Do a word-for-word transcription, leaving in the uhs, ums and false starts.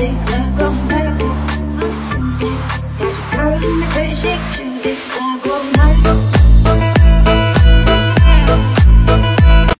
Tuesday, love gon' purple on a Tuesday. Got your girl in the dirty shake, choose it.